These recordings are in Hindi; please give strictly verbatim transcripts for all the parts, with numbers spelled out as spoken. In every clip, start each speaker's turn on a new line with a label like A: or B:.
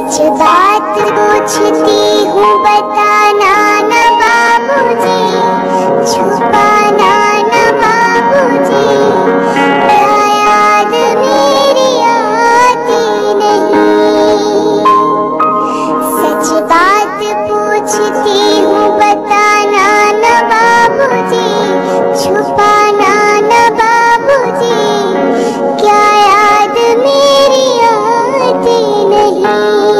A: सच बात पूछती हूँ बताना न बाबूजी, छुपाना न बाबूजी, क्या याद मेरी आती नहीं। सच बात पूछती हूँ बताना न बाबूजी, छुपाना न बाबूजी, क्या याद मेरी आती नहीं।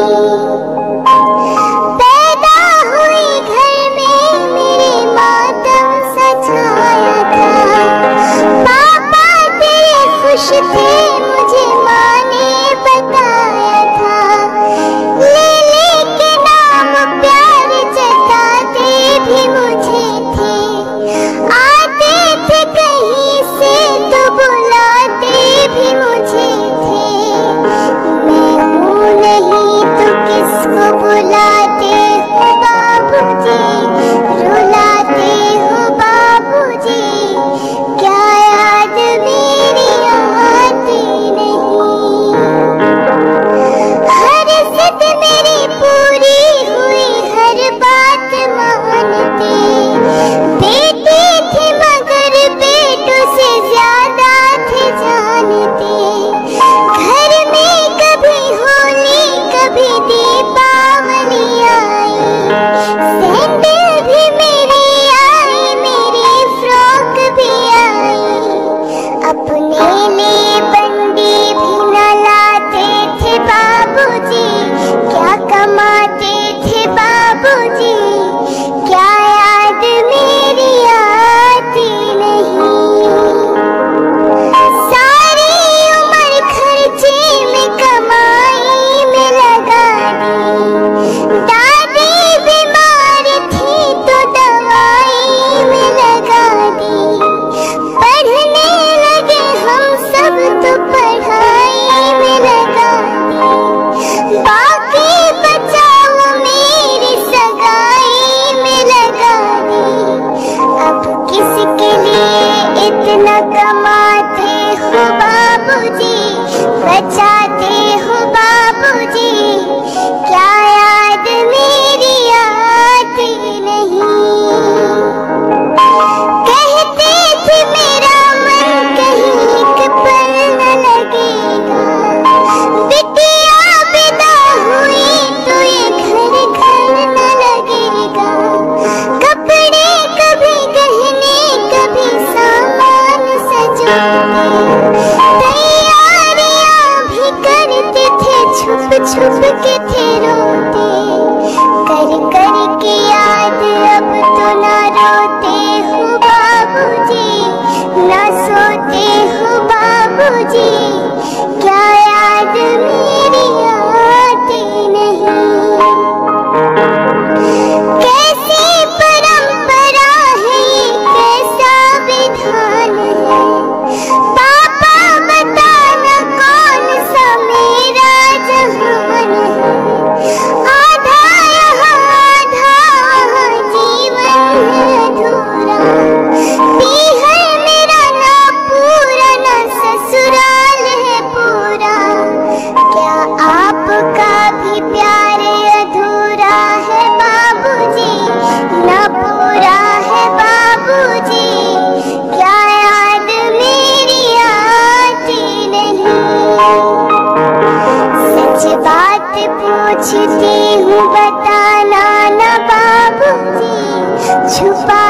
A: पैदा हुई घर में मेरे मातम सजाया था, पापा तेरे खुश थे मुझे माँ ने बताया था। ले ले के नाम प्यार जताते भी मुझे थे, आते थे कहीं से तो बुलाते भी मुझे थे। मैं हूँ नहीं तो किसको बुलाते हो बाबूजी, रुलाते हो बाबूजी, क्या याद मेरी आती नहीं। हर जिद मेरी पूरी हुई, हर बात मानते, बेटे थे मगर बेटों से ज्यादा थे जानते। घर में कभी होली कभी दीपावली आई, सैंडल भी मेरी आई, मेरी फ्रॉक भी आई। अपने लिए बंदी भी न लाते थे बाबूजी, क्या कमाते थे बाबूजी, क्या याद मेरी आती नहीं। सारी उम्र खर्चे में कमाई में लगा दी, दादी बीमार थी तो दवाई में लगा दी। पढ़ने लगे हम सब तो पढ़ाई में लगा दी, बाकी बचा वो मेरी सगाई में लगा दी। अब किसके लिए इतना कमाते हो बाबूजी, बचाते हो बाबूजी, क्या याद मेरी आती नहीं। कहते थे मेरा मन कहीं एक पल न लगेगा, बिटिया विदा हुई तो ये घर घर न लगेगा। कपड़े कभी गहने कभी सामान सजाते, तैयारियां भी करते थे, छुप छुप के थे रोते। कर कर के याद अब तो ना रोते हो बाबूजी, ना सोते हो बाबूजी, क्या याद मेरी आती नहीं। कैसी परंपरा है ये, कैसा विधान है, पापा बताना कौन सा मेरा जहान है। आधा यहाँ आधा वहाँ जीवन है अधूरा, पीहर मेरा ना पूरा ना ससुराल है पूरा। क्या आपका भी प्यार अधूरा है बाबूजी, ना पूरा है बाबूजी, क्या याद मेरी आती नहीं। सच बात पूछती हूँ बताना न बाबूजी, छुपा